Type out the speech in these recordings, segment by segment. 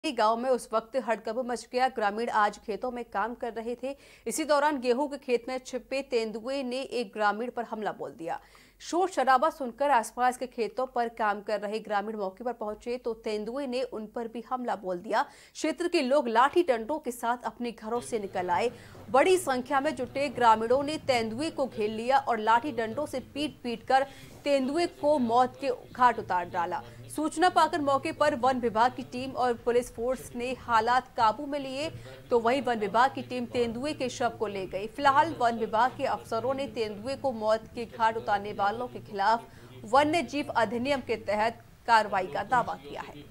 गांव में उस वक्त हड़कंप मच गया। ग्रामीण आज खेतों में काम कर रहे थे। इसी दौरान गेहूं के खेत में छिपे तेंदुए ने एक ग्रामीण पर हमला बोल दिया। शोर शराबा सुनकर आसपास के खेतों पर काम कर रहे ग्रामीण मौके पर पहुंचे तो तेंदुए ने उन पर भी हमला बोल दिया। क्षेत्र के लोग लाठी डंडों के साथ अपने घरों से निकल आए। बड़ी संख्या में जुटे ग्रामीणों ने तेंदुए को घेर लिया और लाठी डंडों से पीट कर तेंदुए को मौत के घाट उतार डाला। सूचना पाकर मौके पर वन विभाग की टीम और पुलिस फोर्स ने हालात काबू में लिए तो वहीं वन विभाग की टीम तेंदुए के शव को ले गई। फिलहाल वन विभाग के अफसरों ने तेंदुए को मौत के घाट उतारने वालों के खिलाफ वन्य जीव अधिनियम के तहत कार्रवाई का दावा किया है।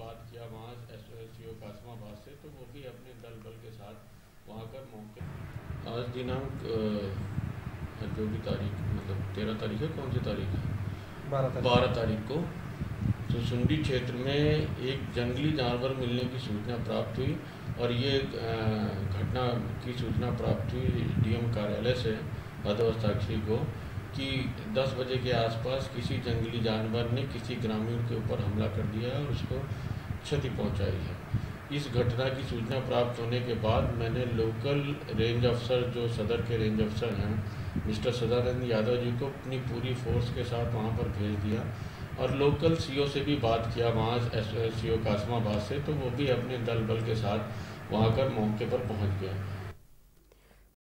आज दिनांक जो भी तारीख मतलब 13 तारीख है, कौन सी तारीख है? 12 तारीख को तो सुंडी क्षेत्र में एक जंगली जानवर मिलने की सूचना प्राप्त हुई और ये घटना की सूचना प्राप्त हुई डीएम कार्यालय से भदोस्ताक्षरी को कि 10 बजे के आसपास किसी जंगली जानवर ने किसी ग्रामीण के ऊपर हमला कर दिया और उसको क्षति पहुंचाई है। इस घटना की सूचना प्राप्त होने के बाद मैंने लोकल रेंज अफसर जो सदर के रेंज अफसर हैं मिस्टर सदानंद यादव जी को अपनी पूरी फोर्स के साथ वहां पर भेज दिया और लोकल सीओ से भी बात किया वहाँ सीओ कासमाबाद से, तो वो भी अपने दल बल के साथ वहाँ कर मौके पर पहुँच गया।